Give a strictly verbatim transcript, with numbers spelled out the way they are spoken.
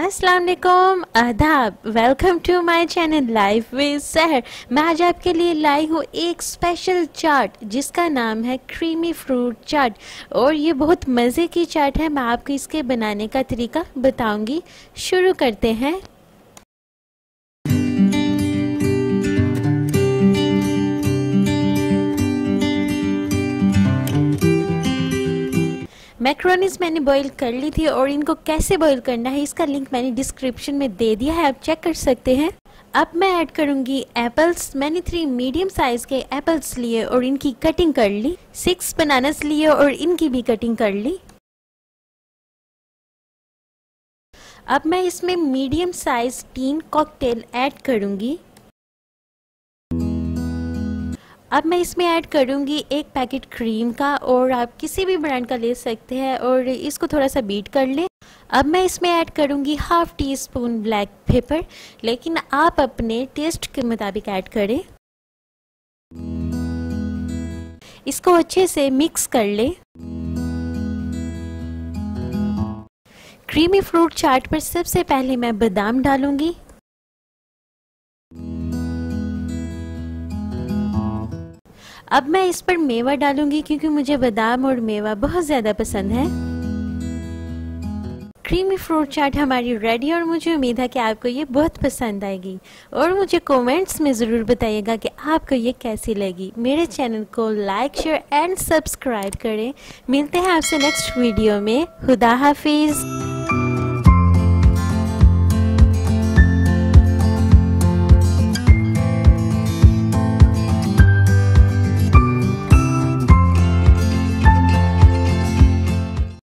अस्सलाम वालेकुम, आदाब। Welcome to my channel life with Sahar. मैं आज आपके लिए लाई हूँ एक स्पेशल चाट जिसका नाम है क्रीमी फ्रूट चाट और ये बहुत मज़े की चाट है। मैं आपको इसके बनाने का तरीका बताऊंगी। शुरू करते हैं। मैक्रोनीज मैंने बॉईल कर ली थी और इनको कैसे बॉईल करना है इसका लिंक मैंने डिस्क्रिप्शन में दे दिया है, आप चेक कर सकते हैं। अब मैं ऐड करूंगी एप्पल्स। मैंने थ्री मीडियम साइज के एप्पल्स लिए और इनकी कटिंग कर ली। सिक्स बनानास लिए और इनकी भी कटिंग कर ली। अब मैं इसमें medium size tin cocktail add करूंगी। अब मैं इसमें ऐड करूंगी एक पैकेट क्रीम का और आप किसी भी ब्रांड का ले सकते हैं और इसको थोड़ा सा बीट कर लें। अब मैं इसमें ऐड करूंगी half teaspoon black pepper, लेकिन आप अपने टेस्ट के मुताबिक ऐड करें। इसको अच्छे से मिक्स कर लें। क्रीमी फ्रूट चाट पर सबसे पहले मैं बादाम डालूंगी। अब मैं इस पर मेवा डालूंगी क्योंकि मुझे बादाम और मेवा बहुत ज़्यादा पसंद है। क्रीमी फ्रूट चाट हमारी रेडी और मुझे उम्मीद है कि आपको ये बहुत पसंद आएगी और मुझे कमेंट्स में ज़रूर बताइएगा कि आपको ये कैसी लगी। मेरे चैनल को लाइक शेयर एंड सब्सक्राइब करें। मिलते हैं आपसे नेक्स्ट वीडियो में। खुदा हाफिज़।